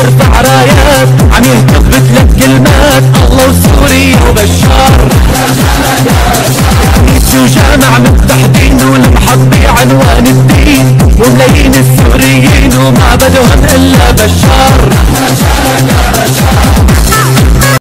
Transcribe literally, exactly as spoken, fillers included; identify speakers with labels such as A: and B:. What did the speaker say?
A: يرفع رايات، عم يهتف بثلاث كلمات، الله وسوريا وبشار. كنيسة وجامع متحدين والمحط بعنوان الدين، وملايين السوريين وما بدهم الا بشار.